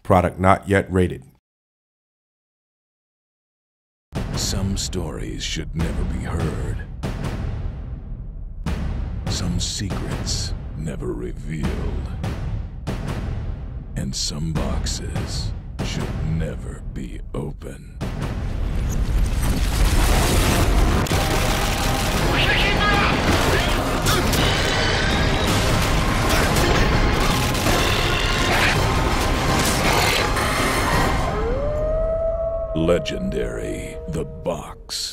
Product not yet rated. Some stories should never be heard. Some secrets never revealed. And some boxes should never be opened. Legendary, the Box.